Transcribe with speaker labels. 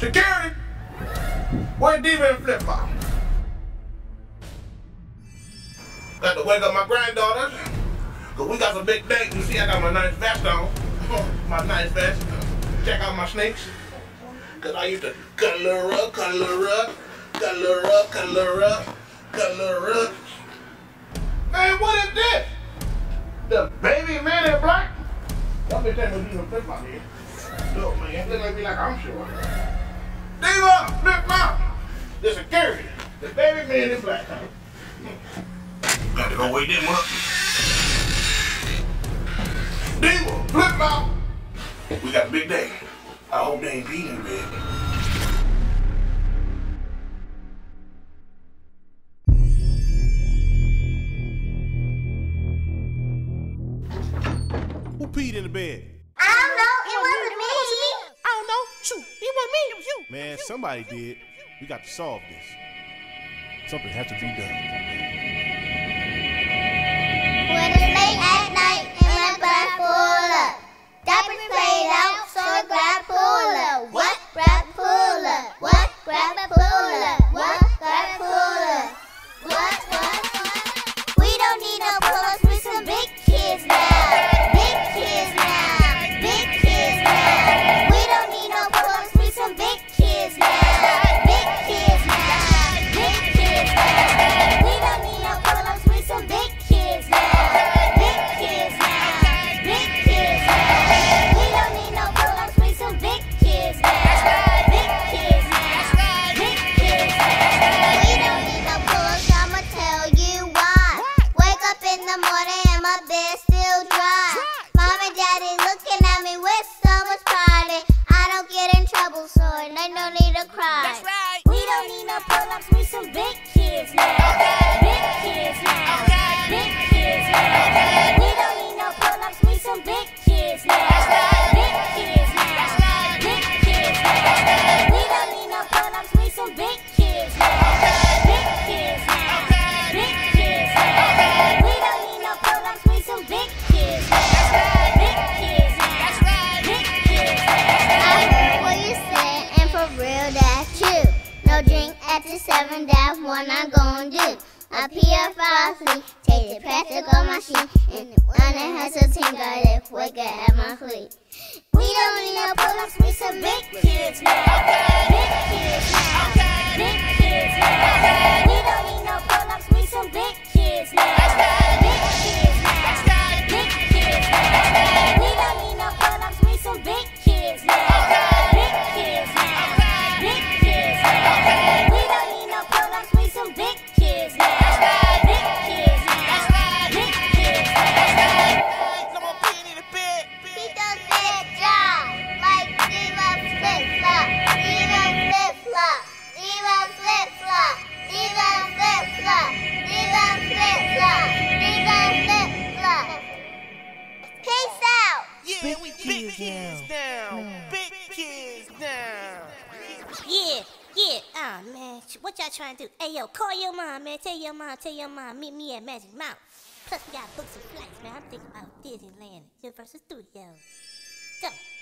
Speaker 1: Security! Where's Diva and Flip Flop? Got to wake up my granddaughters, cause we got some big dates. You see, I got my nice vest on. My nice vest. Check out my snakes. Cause I used to color up, color up, color up, color up, color up. Man, what is this? The baby man in black? Y'all been telling me Diva and Flip Flop here. Look, man, look at me like I'm sure. Diva, Flip Flop. The security. The baby man in black. Got to go wake them up. Diva, Flip Flop. We got a big day. I hope they ain't peeing in bed.
Speaker 2: Who peed in the bed?
Speaker 3: I don't know. It wasn't me.
Speaker 4: I don't know. Shoot, it wasn't me. It was you.
Speaker 2: Man, somebody did. We got to solve this. Something has to be done.
Speaker 3: When it's late at night and my bra full up. Diapers fade out, so I grab pull up. What? Grab pull up. What? Grab pull up. What? Grab pull up. What? We don't need no pull-ups, we some big kids now. Big kids now. Big kids now. We don't need no pull-ups, we some big kids now. Big kids now. Big kids now. We don't need no pull-ups, we some big kids now. Big kids now. Big kids now. We don't need no pull-ups, we some big kids now. Big kids now. Big kids now. We don't need no pull-ups, I'ma tell you why. Wake up in the morning and my bed still dry. Mom and daddy looking at me with so much pride. And I don't get in trouble, so they don't need to cry.
Speaker 4: That's right.
Speaker 3: We don't need no pull-ups, we some big kids now. Big kids now. Big kids now. We don't need no pull-ups, we some big kids now. Big kids now. Big kids now. We don't need no pull-ups, we some big kids now. Big kids now. Big kids now. We don't need no pull-ups, we some big kids now. Big kids now. Big kids now. I heard what you said, and for real, that's true. No drink after 7, that's what I'm gonna do. I pee or fall asleep, take the practical machine, and when it has a tinker, if wake up at my feet. We don't need no pull-ups, we some big kids now. Big kids now. Big kids now. We don't need no pull-ups, we some big kids now. Big kids now. Big kids now. We don't need no pull-ups, we some big kids now. Big kids now. Big kids now. We don't need no pull-ups, we some big kids now. Big kids now. Big kids now.
Speaker 4: Someone peeing in the bed.
Speaker 3: He does that job like Diva Flip Flop. Diva Flip Flop. Diva Flip Flop. Diva Flip Flop. Diva Flip Flop. Diva Flip Flop. Peace out.
Speaker 4: Yeah,
Speaker 2: Big
Speaker 4: we
Speaker 2: kids
Speaker 4: big kids now. Big kids now.
Speaker 5: Yeah. Oh man, what y'all trying to do? Hey yo, call your mom, man. Tell your mom, meet me at Magic Mountain. Plus we gotta book some flights, man. I'm thinking about Disneyland, Universal Studios. Go.